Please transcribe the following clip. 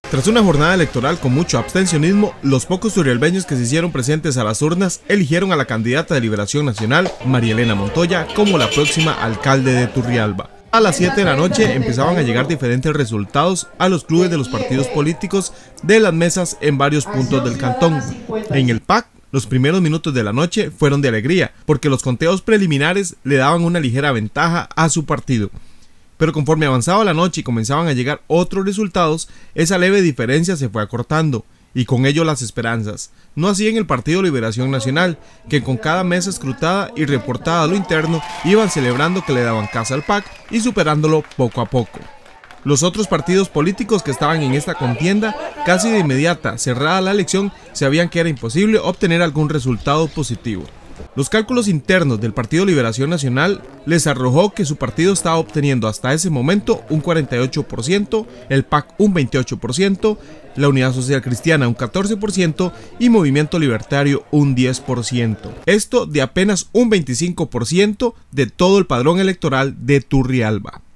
Tras una jornada electoral con mucho abstencionismo, los pocos turrialbeños que se hicieron presentes a las urnas eligieron a la candidata de Liberación Nacional, María Elena Montoya, como la próxima alcalde de Turrialba. A las 7 de la noche empezaban a llegar diferentes resultados a los clubes de los partidos políticos de las mesas en varios puntos del cantón. En el PAC, los primeros minutos de la noche fueron de alegría, porque los conteos preliminares le daban una ligera ventaja a su partido. Pero conforme avanzaba la noche y comenzaban a llegar otros resultados, esa leve diferencia se fue acortando, y con ello las esperanzas. No así en el Partido Liberación Nacional, que con cada mesa escrutada y reportada a lo interno, iban celebrando que le daban casa al PAC y superándolo poco a poco. Los otros partidos políticos que estaban en esta contienda, casi de inmediata, cerrada la elección, sabían que era imposible obtener algún resultado positivo. Los cálculos internos del Partido Liberación Nacional les arrojó que su partido estaba obteniendo hasta ese momento un 48%, el PAC un 28%, la Unidad Social Cristiana un 14% y Movimiento Libertario un 10%. Esto de apenas un 25% de todo el padrón electoral de Turrialba.